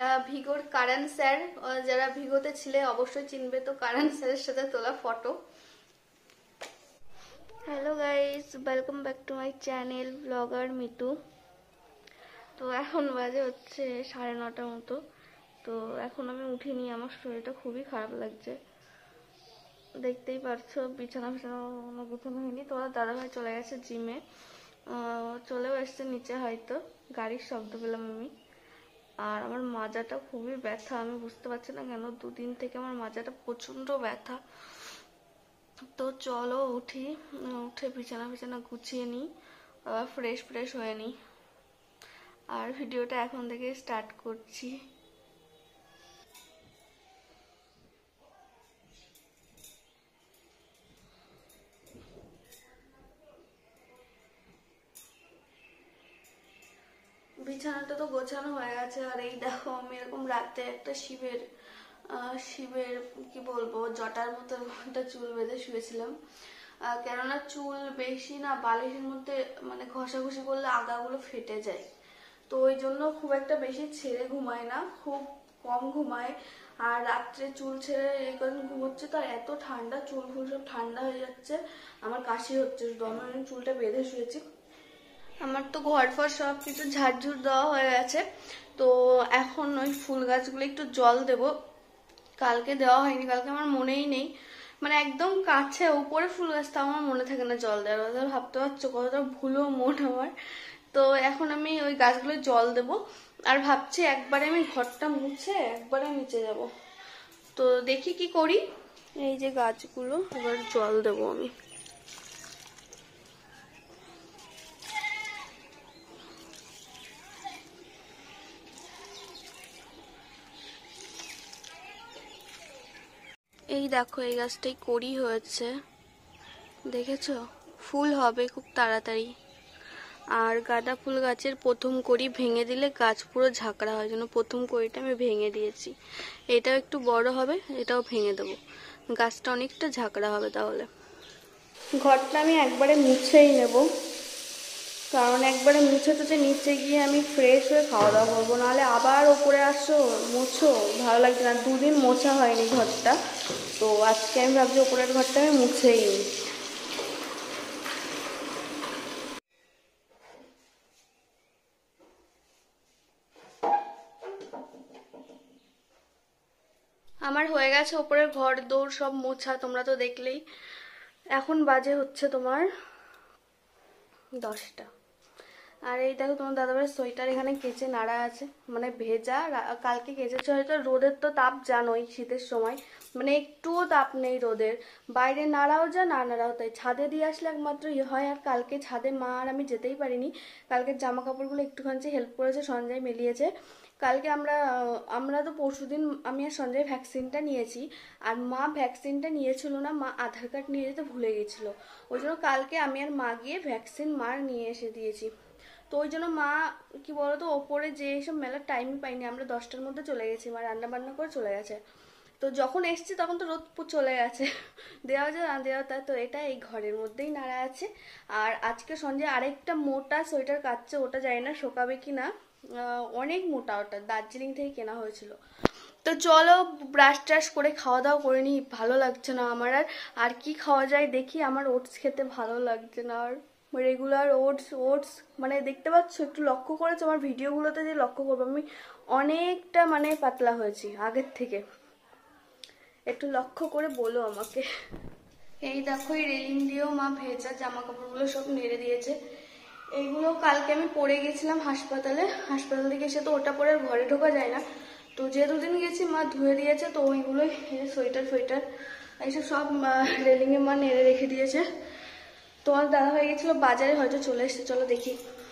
ভিগোর কারণ স্যার, যারা ভিগোতে ছিলে অবশ্যই চিনবে, তো কারণ স্যারের সাথে তোলা photo. Hello guys, welcome back to my channel blogger Mitu. তো এখন বাজে হচ্ছে 9:30 মতো। তো এখন আমি উঠিনি, আমার শরীরটা খুবই খারাপ লাগছে, দেখতেই পারছো। বিছানা গুছানো হয়নি। তোরা দাদাভাই চলে গেছে জিমে, চলেও এসছে নিচে, হয়তো গাড়ির শব্দ পেলাম আমি। আর আমার মাজাটা খুবই ব্যথা, আমি বুঝতে পারছি না কেন, 2 দিন থেকে আমার মাজাটা প্রচন্ড ব্যথা। তো চলো উঠি, উঠে বিছানা গুছিয়ে নিই, ফ্রেশ হয়ে নিই, আর ভিডিওটা এখন থেকে স্টার্ট করছি। বিছানাটা তো গোছানো হয়ে গেছে, আর এই দেখো আমি এরকম রাতে একটা শিবের কি বলবো, জটার মতো একটা চুল বেঁধে শুয়েছিলাম। কেননা চুল বেশি না বালিশের মধ্যে মানে ঘষাঘষি করলে আগাগুলো ফেটে যায়, তো ওই জন্য খুব একটা বেশি ছেড়ে ঘুমায় না, খুব কম ঘুমায়। আর রাত্রে চুল ছেড়ে এই কারণে ঘুমোচ্ছে, তো এত ঠান্ডা, চুল ফুল সব ঠান্ডা হয়ে যাচ্ছে, আমার কাশি হচ্ছে শুধু। আমি চুলটা বেঁধে শুয়েছি। আমার তো ঘর ফর সব কিছু ঝাড়ঝুড় দেওয়া হয়ে গেছে, তো এখন ওই ফুল গাছগুলো একটু জল দেব। কালকে দেওয়া হয়নি, কালকে আমার মনেই নেই, মানে একদম কাছে উপরে ফুল গাছটা আমার মনে থাকে না জল দেওয়ার কথা। ভাবতে পারছো কতটা ভুলো মন আমার। তো এখন আমি ওই গাছগুলো জল দেব, আর ভাবছি একবারে আমি ঘরটা মুছে একবারে নিচে যাব। তো দেখি কি করি। এই যে গাছগুলো এবার জল দেব আমি। এই দেখো এই গাছটাই কড়ি হয়েছে, দেখেছো? ফুল হবে খুব তাড়াতাড়ি। আর গাঁদা ফুল গাছের প্রথম কড়ি ভেঙে দিলে গাছ পুরো ঝাঁকড়া হয়, জন্য প্রথম কড়িটা আমি ভেঙে দিয়েছি। এটাও একটু বড় হবে, এটাও ভেঙে দেবো, গাছটা অনেকটা ঝাঁকড়া হবে তাহলে। ঘরটা আমি একবারে মুছেই নেব, কারণ একবারে মুছে তো নিচে গিয়ে আমি ফ্রেশ হয়ে খাওয়া দাওয়া করবো, নাহলে আবার ওপরে আসো মোছো, ভালো লাগছে না। 2 দিন মোছা হয়নি ঘরটা, তো আজকে আমি ভাবছি ওপরের ঘরটা আমি মুছেই নিই। আমার হয়ে গেছে ওপরের ঘর দৌড় সব মোছা, তোমরা তো দেখলেই। এখন বাজে হচ্ছে তোমার 10টা। আর এই দেখো তোমার দাদাভাইয়ের সোয়েটার এখানে কেচে নাড়া আছে, মানে ভেজা, কালকে কেচেছে হয়তো। রোদের তো তাপ জানোই, শীতের সময় মানে একটুও তাপ নেই রোদের, বাইরে নাড়াও যা না নাড়াও তাই। ছাদে দিয়ে আসলে একমাত্র হয়, আর কালকে ছাদে মা আর আমি যেতেই পারিনি। কালকে জামা কাপড়গুলো একটুখানি হেল্প করেছে, সঞ্জয় মেলিয়েছে। কালকে আমরা তো পরশুদিন আমি আর সঞ্জয় ভ্যাকসিনটা নিয়েছি, আর মা ভ্যাকসিনটা নিয়েছিল না, মা আধার কার্ড নিয়ে যেতে ভুলে গেছিলো। ওই জন্য কালকে আমি আর মা গিয়ে ভ্যাকসিন মার নিয়ে এসে দিয়েছি। তো ওই জন্য মা কি বলতো ওপরে যে এইসব মেলার টাইমই পাইনি, আমরা 10টার মধ্যে চলে গেছি, মা রান্না বান্না করে চলে গেছে। তো যখন এসছি তখন তো রোদ চলে গেছে, দেওয়া যায় না দেওয়া তা। তো এটা এই ঘরের মধ্যেই নাড়া আছে। আর আজকে সন্ধ্যে আরেকটা মোটা সোয়েটার কাচ্ছে, ওটা জানি না শোকাবে কি না, অনেক মোটা, ওটা দার্জিলিং থেকে কেনা হয়েছিল। তো চলো ব্রাশ ট্রাশ করে খাওয়া দাওয়া করে নিই, ভালো লাগছে না আমার। আর কি খাওয়া যায় দেখি, আমার ওটস খেতে ভালো লাগছে না আর। রেগুলার ওটস মানে দেখতে পাচ্ছ, একটু লক্ষ্য করেছো আমার ভিডিওগুলোতে, যে লক্ষ্য করবো আমি অনেকটা মানে পাতলা হয়েছি আগের থেকে, একটু লক্ষ্য করে বলো আমাকে। এই দেখো এই রেলিং দিয়েও মা ভেজা জামা কাপড়গুলো সব নেড়ে দিয়েছে। এইগুলো কালকে আমি পরে গেছিলাম হাসপাতাল থেকে এসে, তো ওটা পরে ঘরে ঢোকা যায় না, তো যে 2 দিন গেছি মা ধুয়ে দিয়েছে। তো ওইগুলোই সোয়েটার এইসব সব রেলিংয়ে মা নেড়ে রেখে দিয়েছে। তোমার দাদা হয়ে গেছিল বাজারে, হয়তো চলে এসছে, চলো দেখি।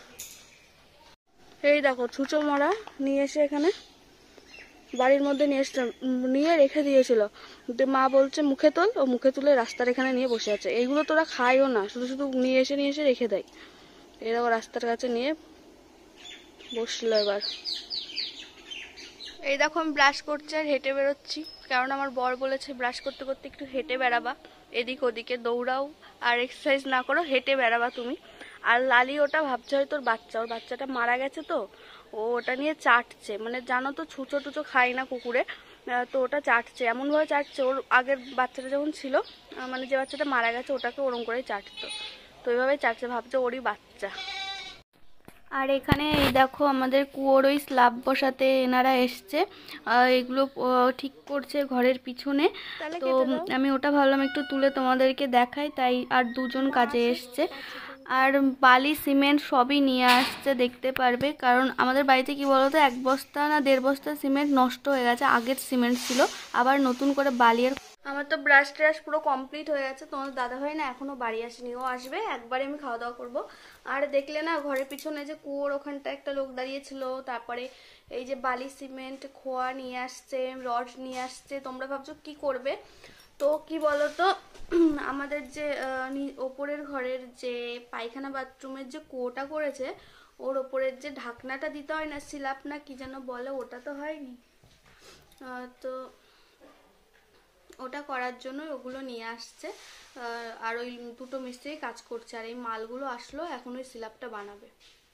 এই দেখো ছুঁচো মরা নিয়ে এসে এখানে বাড়ির মধ্যে নিয়ে রেখে দিয়েছিল। মা বলছে মুখে তোল, ও মুখে তুলে রাস্তার এখানে নিয়ে বসে আছে। এইগুলো তোরা খাইও না, শুধু নিয়ে এসে রেখে দেয়। এরকম রাস্তার কাছে নিয়ে বসলো এবার। এই দেখো আমি ব্রাশ করছি আর হেঁটে বেরোচ্ছি, কারণ আমার বর বলেছে ব্রাশ করতে করতে একটু হেঁটে বেড়াবা, এদিক ওদিকে দৌড়াও আর এক্সারসাইজ না করো, হেঁটে বেড়াবা তুমি। আর লালি ওটা ভাবছে হয়তো ওর বাচ্চাটা মারা গেছে, তো ও ওটা নিয়ে চাটছে, মানে জানো তো ছুঁচো টুচো খায় না কুকুরে, তো ওটা চাটছে, এমনভাবে চাটছে ওর আগের বাচ্চাটা যখন ছিল, মানে যে বাচ্চাটা মারা গেছে ওটাকে ওরম করেই চাটতো, তো ওইভাবেই চাটছে, ভাবছে ওরই বাচ্চা। আর এখানে এই দেখো আমাদের কুয়োর ওই স্ল্যাব বসাতে এনারা এসছে, এগুলো ঠিক করছে ঘরের পিছনে, তো আমি ওটা ভাবলাম একটু তুলে তোমাদেরকে দেখাই, তাই আর দুজন কাজে এসছে। আর বালি সিমেন্ট সবই নিয়ে আসছে, দেখতে পারবে, কারণ আমাদের বাড়িতে কি বলতো 1 বস্তা না 1.5 বস্তা সিমেন্ট নষ্ট হয়ে গেছে, আগের সিমেন্ট ছিল, আবার নতুন করে বালি। আর আমার তো ব্রাশ ট্রাশ পুরো কমপ্লিট হয়ে গেছে, তোমার দাদা ভাই না এখনো বাড়ি আসেনি, ও আসবে, একবারে আমি খাওয়া দাওয়া করবো। আর দেখলে না ঘরের পিছনে যে কুয়োর ওখানটা একটা লোক দাঁড়িয়েছিল, তারপরে এই যে বালি সিমেন্ট খোয়া নিয়ে আসছে, রড নিয়ে আসছে, তোমরা ভাবছো কি করবে, তো কি বলতো আমাদের যে ওপরের ঘরের যে পায়খানা বাথরুমের যে কুয়োটা করেছে, ওর ওপরের যে ঢাকনাটা দিতে হয় না, সিলাপ না কি যেন বলে, ওটা তো হয়নি, তো ওটা করার জন্য ওগুলো নিয়ে আসছে, আর ওই দুটো মিস্ত্রি কাজ করছে, আর এই মালগুলো আসলো, এখন ওই সিলাপটা বানাবে।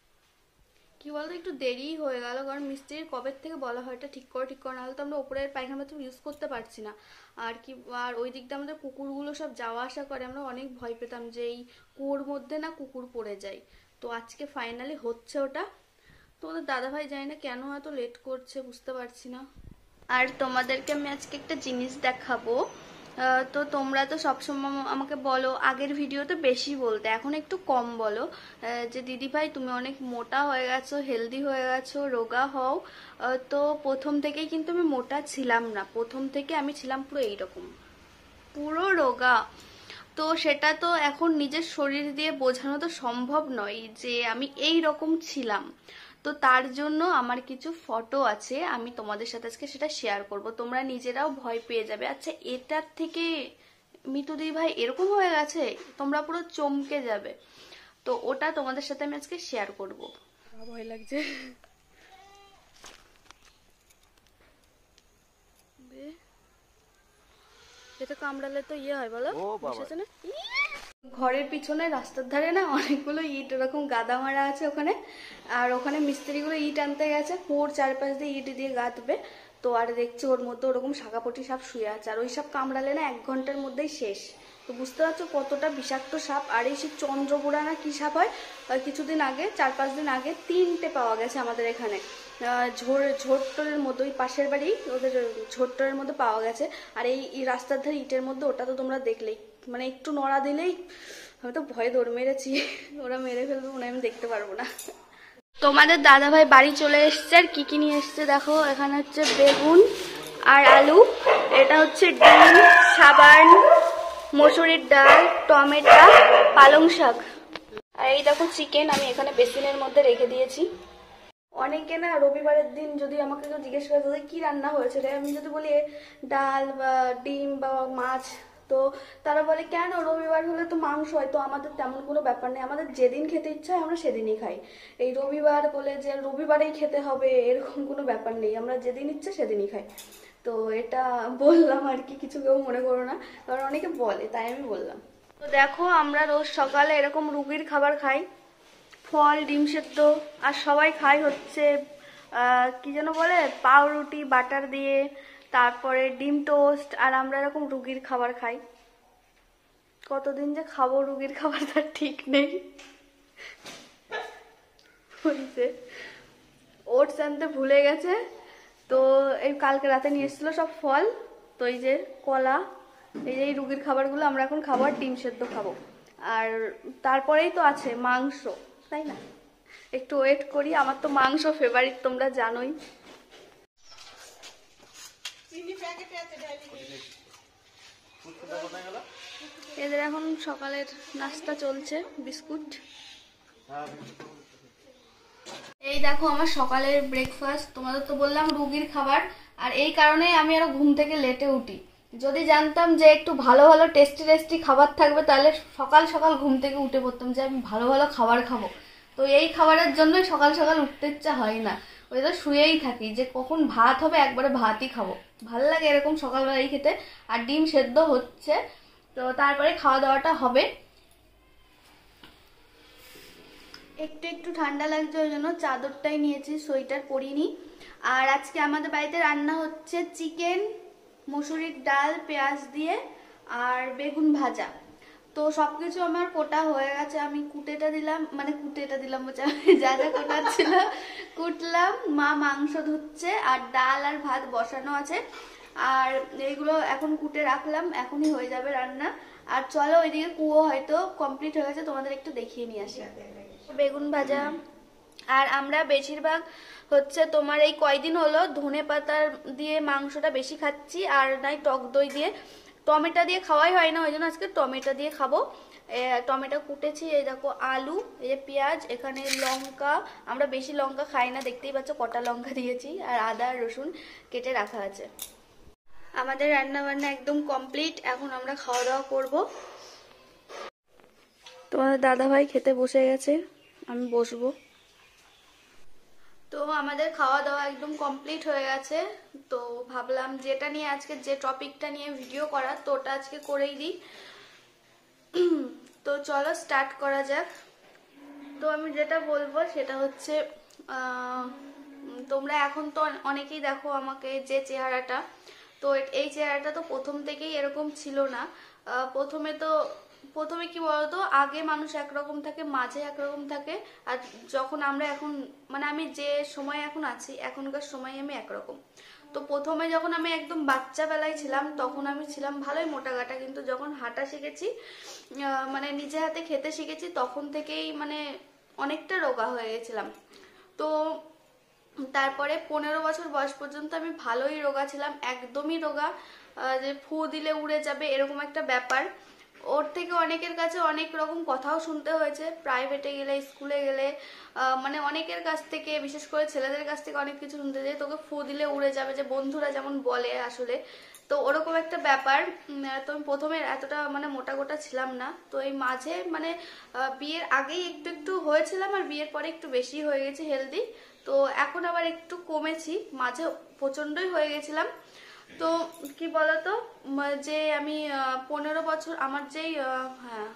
কি বলতো একটু দেরি হয়ে গেল, কারণ মিস্ত্রির কবের থেকে বলা হয় এটা ঠিক করে নাহলে তো আমরা ওপরের পায়খানা বাথরুম ইউজ করতে পারছি না। আর কি, আর ওই দিকটা আমাদের কুকুরগুলো সব যাওয়া আসা করে, আমরা অনেক ভয় পেতাম যে এই কুয়োর মধ্যে না কুকুর পড়ে যায়, তো আজকে ফাইনালি হচ্ছে ওটা। তো ওদের দাদাভাই জানি না কেন এত লেট করছে, বুঝতে পারছি না। আর তোমাদেরকে আমি আজকে একটা জিনিস দেখাবো, তো তোমরা তো সবসময় আমাকে বলো আগের ভিডিওতে বেশি বলতে, এখন একটু কম বলো, যে দিদি ভাই তুমি অনেক মোটা হয়ে গেছো, হেলদি হয়ে গেছো, রোগা হও। তো প্রথম থেকেই কিন্তু আমি মোটা ছিলাম না, প্রথম থেকে আমি ছিলাম পুরো এইরকম, পুরো রোগা। তো সেটা তো এখন নিজের শরীর দিয়ে বোঝানো তো সম্ভব নয় যে আমি এই রকম ছিলাম, তো তার জন্য আমার কিছু ফটো আছে, আমি তোমাদের সাথে আজকে সেটা শেয়ার করব, তোমরা নিজেরাও ভয় পেয়ে যাবে, আচ্ছা এটার থেকে মিতু দি ভাই এরকম হয়ে গেছে, তোমরা পুরো চমকে যাবে, তো ওটা তোমাদের সাথে আমি আজকে শেয়ার করব। ভয় লাগছে, এটা কামড়ালে তো ইয়ে হয় বলো, না? ঘরের পিছনে রাস্তার ধারে না অনেকগুলো ইট এরকম গাদা মারা আছে ওখানে, আর ওখানে মিস্ত্রিগুলো ইট আনতে গেছে, কুয়োর চারপাশ দিয়ে ইট দিয়ে গাঁথবে, তো আর দেখছি ওর মধ্যে ওরকম শাখাপটি সাপ শুয়ে আছে, আর ওই সাপ কামড়ালে না 1 ঘন্টার মধ্যেই শেষ, তো বুঝতে পারছো কতটা বিষাক্ত সাপ। আর এই সে চন্দ্রপুরা না কি সাপ হয়, কিছুদিন আগে 4-5 দিন আগে 3টে পাওয়া গেছে আমাদের এখানে, ঝোরটোরের মধ্যে, ওই পাশের বাড়ি ওদের ঝোরটোরের মধ্যে পাওয়া গেছে, আর এই রাস্তার ধারে ইটের মধ্যে, ওটা তো তোমরা দেখলেই, মানে একটু নড়া দিলেই আমি তো ভয়ে দৌড় মেরেছি, ওরা মেরে ফেলবে মনে হয়, আমি দেখতে পারবো না। তোমাদের দাদা ভাই বাড়ি চলে এসছে, আর কি কি নিয়ে এসছে দেখো, এখানে হচ্ছে বেগুন আর আলু, এটা হচ্ছে ডিম, সাবান, মসুরির ডাল, টমেটো, পালং শাক, আর এই দেখো চিকেন আমি এখানে বেসিনের মধ্যে রেখে দিয়েছি। অনেকে না রবিবারের দিন যদি আমাকে কেউ জিজ্ঞেস করে তাদের কি রান্না হয়েছে রে, আমি যদি বলি ডাল বা ডিম বা মাছ, তো তারা বলে কেন রবিবার হলে তো মাংস হয়, তো আমাদের তেমন কোনো ব্যাপার নেই, আমাদের যেদিন খেতে ইচ্ছা হয় আমরা সেদিনই খাই, এই রবিবার বলে যে রবিবারেই খেতে হবে এরকম কোনো ব্যাপার নেই, আমরা যেদিন ইচ্ছে সেদিনই খাই। তো এটা বললাম আর কি, কিছু কেউ মনে করো না, কারণ অনেকে বলে তাই আমি বললাম। তো দেখো আমরা রোজ সকালে এরকম রুগীর খাবার খাই, ফল, ডিম সেদ্ধ, আর সবাই খাই হচ্ছে কি যেন বলে পাউরুটি বাটার দিয়ে, তারপরে ডিম টোস্ট, আর আমরা এরকম রুগীর খাবার খাই, কতদিন যে খাবো রুগীর খাবার তার ঠিক নেই। ওটস আনতে ভুলে গেছে, তো এই কালকে রাতে নিয়ে এসেছিলো সব ফল, তো এই যে কলা, এই যে এই রুগীর খাবারগুলো আমরা এখন খাবো, আর ডিম সেদ্ধ খাবো, আর তারপরেই তো আছে মাংস, তাই না, একটু ওয়েট করি, আমার তো মাংস ফেভারিট তোমরা জানোই। এদের এখন সকালের নাস্তা চলছে, বিস্কুট। এই দেখো আমার সকালের ব্রেকফাস্ট, তোমাদের তো বললাম রুগীর খাবার, আর এই কারণেই আমি আরো ঘুম থেকে লেটে উঠি, যদি জানতাম যে একটু ভালো ভালো টেস্টি খাবার থাকবে তাহলে সকাল সকাল ঘুম থেকে উঠে পড়তাম যে আমি ভালো ভালো খাবার খাবো, তো এই খাবারের জন্যই সকাল সকাল উঠতে ইচ্ছা হয় না, ওই তো শুয়েই থাকি যে কখন ভাত হবে, একবারে ভাতই খাবো, ভাল লাগে এরকম সকালবেলায় খেতে। আর ডিম সেদ্ধ হচ্ছে, তো তারপরে খাওয়া দাওয়াটা হবে। একটু একটু ঠান্ডা লাগছে, ওই জন্য চাদরটাই নিয়েছি, সোয়েটার পরিনি। আর আজকে আমাদের বাড়িতে রান্না হচ্ছে চিকেন, মুসুরির ডাল পেঁয়াজ দিয়ে আর বেগুন ভাজা। তো সবকিছু আমার কোটা হয়ে গেছে, আমি কুটেটা দিলাম, মানে কুটেটা দিলাম বলছে, যা যা কোটার ছিল কুটলাম। মা মাংস ধুচ্ছে আর ডাল আর ভাত বসানো আছে, আর এইগুলো এখন কুটে রাখলাম, এখনই হয়ে যাবে রান্না। আর চলো ওইদিকে কুয়ো হয়তো কমপ্লিট হয়ে গেছে, তোমাদের একটু দেখিয়ে নিয়ে আসি। বেগুন ভাজা। আর আমরা বেশিরভাগ হচ্ছে তোমার এই কয়দিন হলো ধনে পাতার দিয়ে মাংসটা বেশি খাচ্ছি, আর নাই টক দই দিয়ে। টমেটো দিয়ে খাওয়াই হয় না, ওই জন্য আজকে টমেটো দিয়ে খাবো। টমেটো কুটেছি, এই দেখো আলু, এই যে পেঁয়াজ, এখানে লঙ্কা, আমরা বেশি লঙ্কা খাই না দেখতেই পাচ্ছ কটা লঙ্কা দিয়েছি, আর আদা রসুন কেটে রাখা আছে। আমাদের রান্না বান্না একদম কমপ্লিট, এখন আমরা খাওয়া দাওয়া করবো। তোমাদের দাদা ভাই খেতে বসে গেছে, আমি বসবো। তো আমাদের খাওয়া দাওয়া একদম কমপ্লিট হয়ে গেছে, তো ভাবলাম যেটা নিয়ে আজকে, যে টপিকটা নিয়ে ভিডিও করা, তো ওটা আজকে করেই দিই। তো চলো স্টার্ট করা যাক। তো আমি যেটা বলবো সেটা হচ্ছে, তোমরা এখন তো অনেকেই দেখো আমাকে যে চেহারাটা, তো এই চেহারাটা তো প্রথম থেকেই এরকম ছিল না। প্রথমে কি বলতো, আগে মানুষ একরকম থাকে, মাঝে একরকম থাকে, আর যখন আমরা এখন, মানে আমি যে সময় এখন আছি, এখনকার সময় আমি একরকম। তো প্রথমে যখন আমি একদম বাচ্চা বেলায় ছিলাম, তখন আমি ছিলাম ভালোই মোটাগাটা, কিন্তু যখন হাঁটা শিখেছি, মানে নিজে হাতে খেতে শিখেছি, তখন থেকেই মানে অনেকটা রোগা হয়ে গেছিলাম। তো তারপরে 15 বছর বয়স পর্যন্ত আমি ভালোই রোগা ছিলাম, একদমই রোগা, যে ফু দিলে উড়ে যাবে এরকম একটা ব্যাপার। ওর থেকে অনেকের কাছে অনেক রকম কথাও শুনতে হয়েছে, প্রাইভেটে গেলে, স্কুলে গেলে, মানে অনেকের কাছ থেকে, বিশেষ করে ছেলেদের কাছ থেকে অনেক কিছু শুনতে, যে তোকে ফু দিলে উড়ে যাবে, যে বন্ধুরা যেমন বলে আসলে, তো ওরকম একটা ব্যাপার। তো আমি প্রথমে এতটা মানে মোটা গোটা ছিলাম না, তো এই মাঝে মানে বিয়ের আগেই একটু একটু হয়েছিলাম, আর বিয়ের পরে একটু বেশি হয়ে গেছি হেলদি। তো এখন আবার একটু কমেছি, মাঝে প্রচন্ডই হয়ে গেছিলাম। তো কি বলতো, যে আমি 15 বছর, আমার যেই হ্যাঁ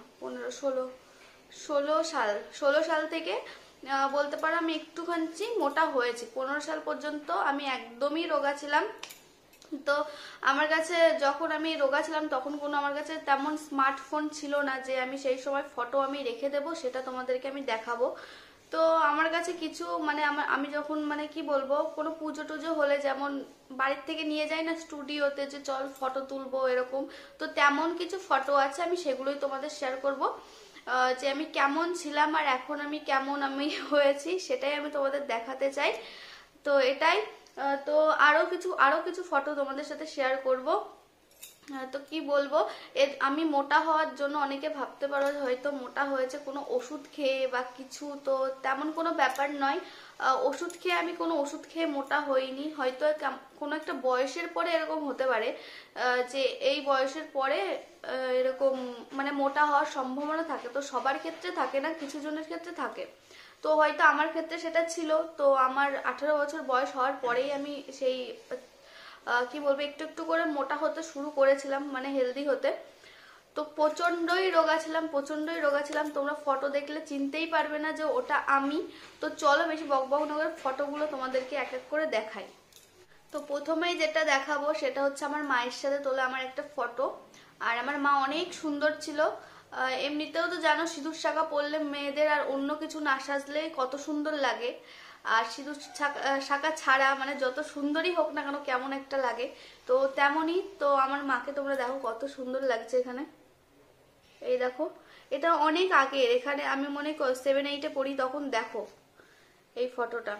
16 সাল থেকে বলতে পারো আমি একটুখানি মোটা হয়েছি। 15 সাল পর্যন্ত আমি একদমই রোগা ছিলাম। তো আমার কাছে যখন আমি রোগা ছিলাম, তখন কোনো আমার কাছে তেমন স্মার্টফোন ছিল না যে আমি সেই সময় ফটো আমি রেখে দেবো, সেটা তোমাদেরকে আমি দেখাবো। তো আমার কাছে কিছু মানে আমি যখন মানে কি বলবো, কোনো পুজো টুজো হলে যেমন বাড়ির থেকে নিয়ে যাই না স্টুডিওতে, যে চল ফটো তুলবো এরকম, তো তেমন কিছু ফটো আছে, আমি সেগুলোই তোমাদের শেয়ার করব। যে আমি কেমন ছিলাম আর এখন আমি কেমন আমি হয়েছি, সেটাই আমি তোমাদের দেখাতে চাই। তো এটাই। তো আরো কিছু ফটো তোমাদের সাথে শেয়ার করব। তো কি বলবো, আমি মোটা হওয়ার জন্য অনেকে ভাবতে পারো হয়তো মোটা হয়েছে কোনো ওষুধ খেয়ে বা কিছু, তো তেমন কোনো ব্যাপার নয়। ওষুধ খেয়ে, আমি কোনো ওষুধ খেয়ে মোটা হইনি, হয়তো কোনো একটা বয়সের পরে এরকম হতে পারে, যে এই বয়সের পরে এরকম মানে মোটা হওয়ার সম্ভাবনা থাকে। তো সবার ক্ষেত্রে থাকে না, কিছু জনের ক্ষেত্রে থাকে। তো হয়তো আমার ক্ষেত্রে সেটা ছিল। তো আমার 18 বছর বয়স হওয়ার পরেই আমি সেই কি বলবো, একটু একটু করে মোটা হতে শুরু করেছিলাম, মানে হেলদি হতে। তো প্রচন্ডই রোগা ছিলাম, তোমরা ফটো দেখলে চিনতেই পারবে না যে ওটা আমি। তো চলো বেশি বকবক না করে ফটোগুলো তোমাদেরকে এক এক করে দেখাই। তো প্রথমেই যেটা দেখাবো সেটা হচ্ছে আমার মায়ের সাথে তোলা আমার একটা ফটো। আর আমার মা অনেক সুন্দর ছিল। এমনিতেও তো জানো, সিঁদুর শাঁখা পরলে মেয়েদের আর অন্য কিছু না সাজলেই কত সুন্দর লাগে। আর সিঁদুর শাঁখা ছাড়া মানে যত সুন্দরই হোক না কেন, কেমন একটা লাগে। তো তেমনই তো আমার মাকে তোমরা দেখো কত সুন্দর লাগছে এখানে, এই দেখো। এটা অনেক আগের, এখানে আমি মনে করি 7-8-এ পড়ি, তখন দেখো এই ফটোটা।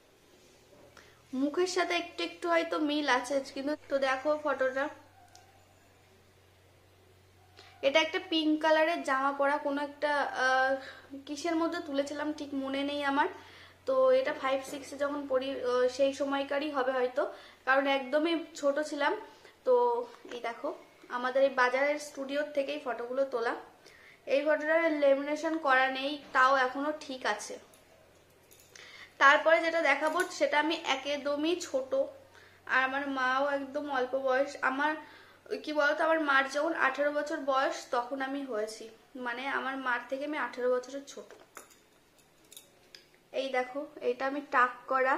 মুখের সাথে একটু একটু হয়তো মিল আছে, কিন্তু তো দেখো ফটোটা। এটা একটা পিঙ্ক কালারের জামা পরা, কোনো একটা কিসের মধ্যে তুলেছিলাম ঠিক মনে নেই আমার। তো এটা 5-6-এ যখন পড়ি সেই সময়কারই হবে হয়তো, কারণ একদমই ছোট ছিলাম। তো এই দেখো, আমাদের এই বাজারের স্টুডিওর থেকেই ফটোগুলো তোলা। এই ফটোটা লেমিনেশন করা নেই, তাও এখনো ঠিক আছে। তারপরে যেটা দেখাবো সেটা আমি একদমই ছোট, আর আমার মাও একদম অল্প বয়স। আমার কি বলতো, আমার মার যখন 18 বছর বয়স তখন আমি হয়েছি, মানে আমার মার থেকে আমি 18 বছরের ছোট। এই দেখো, এটা আমি টাক করা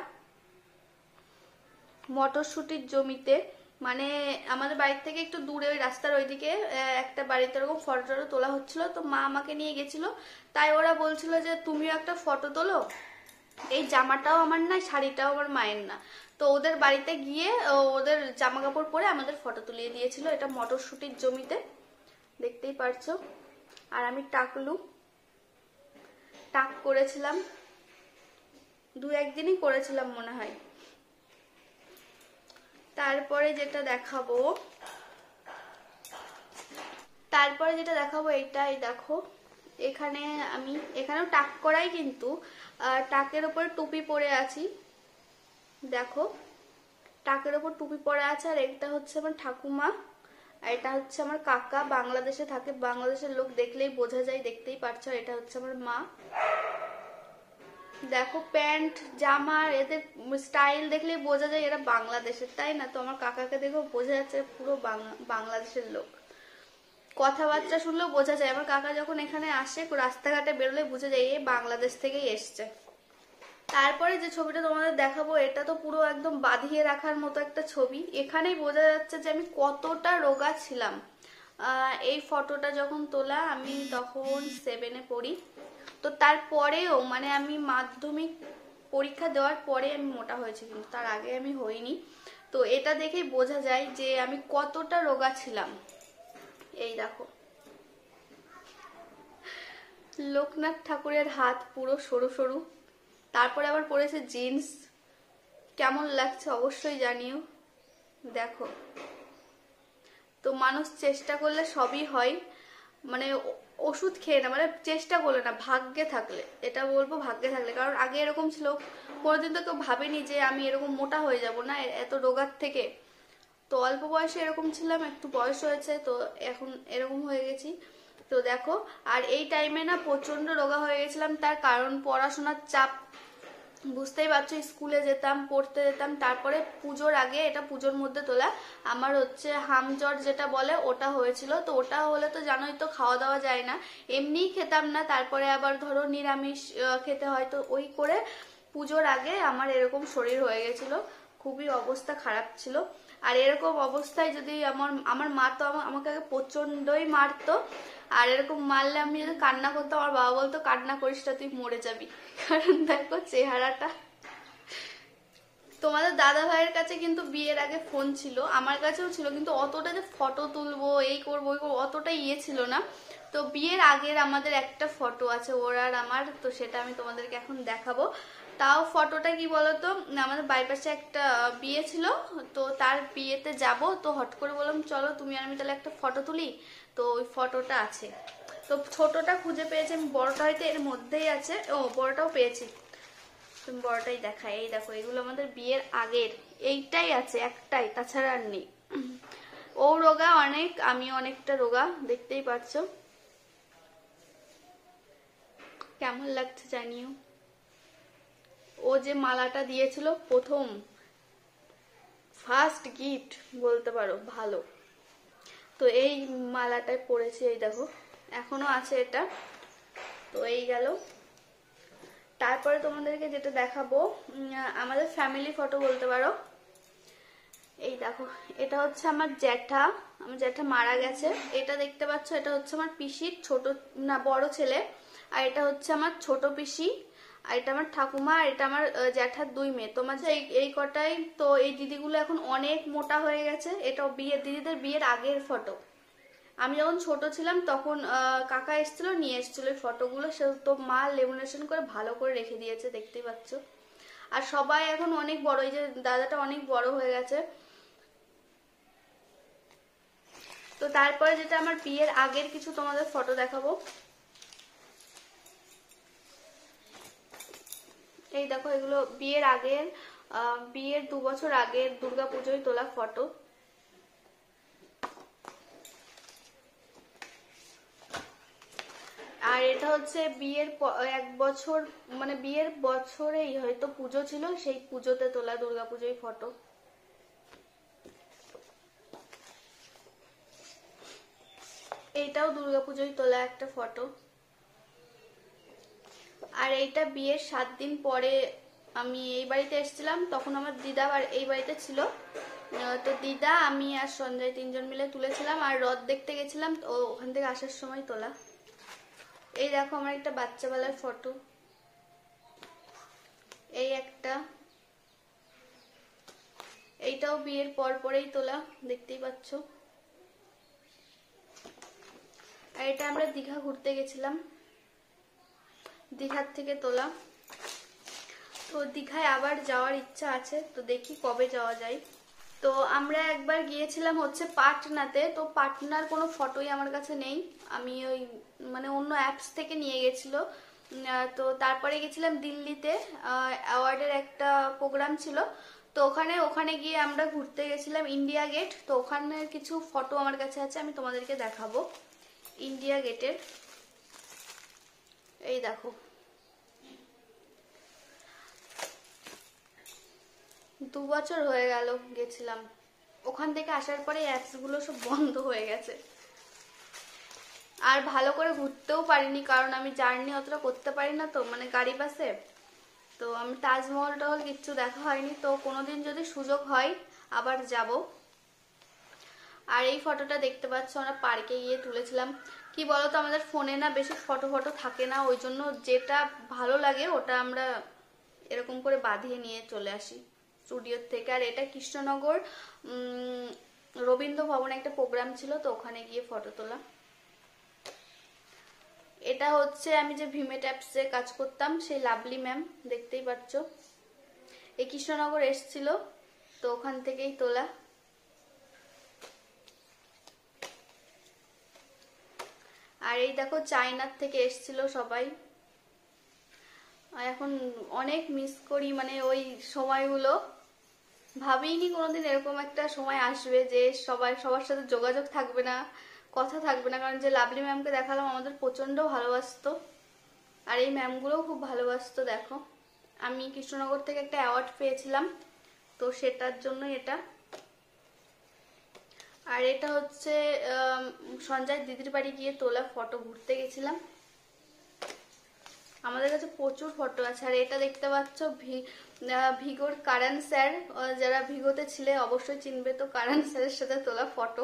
মটরশুটির জমিতে, মানে আমাদের বাড়ির থেকে একটু দূরে ওই রাস্তার ওইদিকে একটা বাড়িতে এরকম ফটো টটো তোলা হচ্ছিল, তো মা আমাকে নিয়ে গেছিল, তাই ওরা বলছিল যে তুমিও একটা ফটো তোলো। এই জামাটাও আমার না, শাড়িটাও আমার মায়ের না, তো ওদের বাড়িতে গিয়ে ওদের জামা কাপড় পরে আমাদের ফটো তুলিয়ে দিয়েছিল। এটা মটরশুটির জমিতে, দেখতেই পারছো। আর আমি টাক করেছিলাম, 2-1 দিনই করেছিলাম মনে হয়। তারপরে যেটা দেখাবো এইটাই দেখো, এখানেও টাক করাই, কিন্তু টাকের উপরে টুপি পরে আছি। দেখো, টাকের উপর টুপি পরে আছে। আর এটা হচ্ছে আমার ঠাকুমা, আর এটা হচ্ছে আমার কাকা, বাংলাদেশে থাকে। বাংলাদেশের লোক দেখলেই বোঝা যায়, দেখতেই পারছো। এটা হচ্ছে আমার মা। দেখো, প্যান্ট জামা এদের স্টাইল দেখলেই বোঝা যায় এরা বাংলাদেশের, তাই না? তো আমার কাকাকে দেখেও বোঝা যাচ্ছে পুরো বাংলাদেশের লোক। কথাবার্তা শুনলেও বোঝা যায়। আমার কাকা যখন এখানে আসে, রাস্তাঘাটে বেরোলে বোঝা যায় এ বাংলাদেশ থেকেই এসছে। তারপরে যে ছবিটা তোমাদের দেখাবো, এটা তো পুরো একদম বাঁধিয়ে রাখার মতো একটা ছবি। এখানেই বোঝা যাচ্ছে যে আমি কতটা রোগা ছিলাম। এই ফটোটা যখন তোলা, আমি তখন 7-এ পড়ি। তো তারপরেও মানে আমি মাধ্যমিক পরীক্ষা দেওয়ার পরে আমি মোটা হয়েছি, কিন্তু তার আগে আমি হইনি। তো এটা দেখেই বোঝা যায় যে আমি কতটা রোগা ছিলাম। এই দেখো, লোকনাথ ঠাকুরের হাত পুরো সরু সরু। তারপরে আবার পরেছে জিন্স। কেমন লাগছে অবশ্যই জানিও। দেখো, তো মানুষ চেষ্টা করলে সবই হয়, মানে ওষুধ খেয়ে না, মানে চেষ্টা করলে না, ভাগ্যে থাকলে। এটা বলবো ভাগ্যে থাকলে, কারণ আগে এরকম ছিল, কোনোদিন তো কেউ ভাবেনি যে আমি এরকম মোটা হয়ে যাব না এত রোগার থেকে। তো অল্প বয়সে এরকম ছিলাম, একটু বয়স হয়েছে তো এখন এরকম হয়ে গেছি। তো দেখো, আর এই টাইমে না প্রচন্ড রোগা হয়ে গেছিলাম, তার কারণ পড়াশোনার চাপ, বুঝতেই পারছো। স্কুলে যেতাম, পড়তে যেতাম। তারপরে পুজোর আগে, এটা পুজোর মধ্যে তোলা, আমার হচ্ছে হামজ্বর যেটা বলে ওটা হয়েছিল। তো ওটা হলে তো জানোই তো, খাওয়া দাওয়া যায় না, এমনিই খেতাম না, তারপরে আবার ধরো নিরামিষ খেতে হয়। তো ওই করে পুজোর আগে আমার এরকম শরীর হয়ে গেছিল, খুবই অবস্থা খারাপ ছিল। আর এরকম অবস্থায় যদি আমার মা তো আমাকে আগে প্রচন্ডই মারতো, আর এরকম মারলে আমি যদি কান্না করতাম, আমার বাবা বলতো কান্না করিস না, তুই মরে যাবি। কারণ দেখো চেহারাটা। তোমাদের দাদা ভাইয়ের কাছে কিন্তু বিয়ের আগে ফোন ছিল, আমার কাছেও ছিল, কিন্তু অতটা যে ফটো তুলবো, এই করবো ওই করবো, অতটা ছিল না। তো বিয়ের আগের আমাদের একটা ফটো আছে ওর আর আমার, তো সেটা আমি তোমাদেরকে এখন দেখাবো। তাও ফটোটা কি বলতো, আমাদের বাইপাসে একটা বিয়ে ছিল, তো তার বিয়েতে যাব, তো হট করে বললাম চলো তুমি আর আমি তাহলে একটা ফটো তুলি। তো ওই ফটোটা আছে। তো ছোটটা খুঁজে পেয়েছি আমি, বড়টা হয়তো এর মধ্যেই আছে। ও, বড়টাও পেয়েছি, তুমি বড়টাই দেখাই। এই দেখো, এগুলো আমাদের বিয়ের আগের, এইটাই আছে একটাই, তাছাড়া আর নেই। ও রোগা অনেক, আমি অনেকটা রোগা, দেখতেই পাচ্ছো। কেমন লাগছে জানিও। ও যে মালাটা দিয়েছিল প্রথম, ফার্স্ট গিফট বলতে পারো, ভালো। তো এই মালাটাই পরেছি, এই দেখো এখনো আছে এটা। তো এই গেল। তারপরে তোমাদেরকে যেটা দেখাবো, আমাদের ফ্যামিলি ফটো বলতে পারো। এই দেখো, এটা হচ্ছে আমার জ্যাঠা মারা গেছে। এটা দেখতে পাচ্ছ, এটা হচ্ছে আমার পিসির ছোট না বড় ছেলে, আর এটা হচ্ছে আমার ছোট পিসি, আর এটা আমার ঠাকুমা, আর এটা আমার জ্যাঠার 2 মেয়ে। তোমার এই কটাই। তো এই দিদিগুলো এখন অনেক মোটা হয়ে গেছে। এটা দিদিদের বিয়ের আগের ফটো। আমি যখন ছোট ছিলাম তখন কাকা এসেছিল, নিয়ে এসেছিল এই ফটোগুলো, সে তো মা লেমিনেশন করে ভালো করে রেখে দিয়েছে, দেখতেই পাচ্ছ। আর সবাই এখন অনেক বড়, এই যে দাদাটা অনেক বড় হয়ে গেছে। তো তারপরে যেটা আমার বিয়ের আগের কিছু তোমাদের ফটো দেখাবো। এই দেখো, এগুলো বিয়ের আগের, বিয়ের 2 বছর আগের দুর্গাপুজোয় তোলা ফটো। আর এটা হচ্ছে বিয়ের 1 বছর, মানে বিয়ের বছরেই হয়তো পুজো ছিল, সেই পুজোতে তোলা দুর্গাপুজোয় ফটো। এইটাও দুর্গাপুজোয় তোলা একটা ফটো। আর আর এইটা বিয়ের 7 দিন পরে আমি এই বাড়িতে এসেছিলাম, তখন আমার দিদা আর এই বাড়িতে ছিল। তো দিদা, আমি আর সঞ্জয় 3 জন মিলে তুলেছিলাম, আর রথ দেখতে গেছিলাম, তো ওখান থেকে আসার সময় তোলা। এই দেখো আমার একটা বাচ্চাবেলার ফটো, এই একটা, এইটাও বিয়ের পর পরেই তোলা, দেখতেই পাচ্ছ। আর এটা আমরা দীঘা ঘুরতে গেছিলাম, দীঘার থেকে তোলা। তো দীঘায় আবার যাওয়ার ইচ্ছা আছে, তো দেখি কবে যাওয়া যায়। তো আমরা একবার গিয়েছিলাম হচ্ছে পাটনাতে, তো পাটনার কোনো ফটোই আমার কাছে নেই, আমি ওই মানে অন্য অ্যাপস থেকে নিয়ে গেছিল। তো তারপরে গেছিলাম দিল্লিতে, অ্যাওয়ার্ডের একটা প্রোগ্রাম ছিল, তো ওখানে গিয়ে আমরা ঘুরতে গেছিলাম ইন্ডিয়া গেট। তো ওখানের কিছু ফটো আমার কাছে আছে, আমি তোমাদেরকে দেখাবো। ইন্ডিয়া গেটের এই দেখো, 2 বছর হয়ে গেল গেছিলাম। ওখান থেকে আসার পরে অ্যাপসগুলো সব বন্ধ হয়ে গেছে, আর ভালো করে ঘুরতেও পারিনি, কারণ আমি জার্নি অতটা করতে পারি না, তো মানে গাড়ি বাসে। তো আমি তাজমহল টহল কিচ্ছু দেখা হয়নি, তো কোনোদিন যদি সুযোগ হয় আবার যাব। আর এই ফটোটা দেখতে পাচ্ছ, আমরা পার্কে গিয়ে তুলেছিলাম। কি বলতো, আমাদের ফোনে না বেশি ফটো থাকে না, ওই জন্য যেটা ভালো লাগে ওটা আমরা এরকম করে বাঁধিয়ে নিয়ে চলে আসি স্টুডিওর থেকে। আর এটা কৃষ্ণনগর রবীন্দ্র ভবনে একটা প্রোগ্রাম ছিল, তো ওখানে গিয়ে ফটো তোলা। এটা হচ্ছে আমি যে ভিমেট অ্যাপসে কাজ করতাম, সেই লাভলি ম্যাম, দেখতেই পাচ্ছ। এই কৃষ্ণনগর এসছিল, তো ওখান থেকেই তোলা। আর এই দেখো চায়নার থেকে এসছিল সবাই। এখন অনেক মিস করি, মানে ওই সময়গুলো ভাবিনি কোনোদিন এরকম একটা সময় আসবে যে সবার সাথে যোগাযোগ থাকবে না, কথা থাকবে না। কারণ যে লাভলি ম্যামকে দেখালাম আমাদের প্রচন্ড ভালোবাসতো, আর এই ম্যামগুলোও খুব ভালোবাসতো। দেখো আমি কৃষ্ণনগর থেকে একটা অ্যাওয়ার্ড পেয়েছিলাম, তো সেটার জন্য এটা। আর এটা হচ্ছে সঞ্জয় দিদির বাড়ি গিয়ে তোলা ফটো, ঘুরতে গেছিলাম। আমাদের কাছে প্রচুর ফটো আছে। আর এটা দেখতে পাচ্ছ ভিগোর কারণ স্যার, যারা ভিগোতে ছিলে অবশ্যই চিনবে, তো কারণ স্যারের সাথে তোলা ফটো।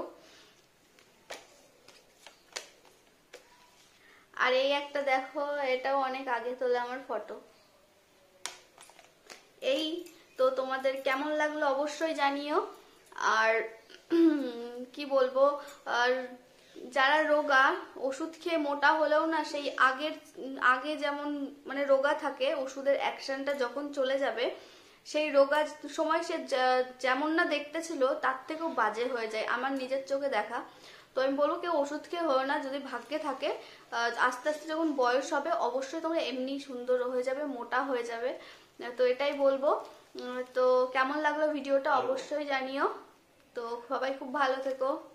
আর এই একটা দেখো, এটাও অনেক আগে তোলা আমার ফটো। এই তো তোমাদের কেমন লাগলো অবশ্যই জানিও। আর কি বলবো, আর যারা রোগা, ওষুধ খেয়ে মোটা হলেও না সেই আগে যেমন মানে রোগা থাকে, ওষুধের অ্যাকশনটা যখন চলে যাবে, সেই রোগা সময় সে যেমন না দেখতে ছিল তার থেকেও বাজে হয়ে যায়, আমার নিজের চোখে দেখা। তো আমি বলবো কেউ ওষুধ খেয়ে হলো না, যদি ভাগ্যে থাকে আস্তে আস্তে যখন বয়স হবে অবশ্যই তোমরা এমনি সুন্দর হয়ে যাবে, মোটা হয়ে যাবে। তো এটাই বলবো। তো কেমন লাগলো ভিডিওটা অবশ্যই জানিও। তো সবাই খুব ভালো থেকো।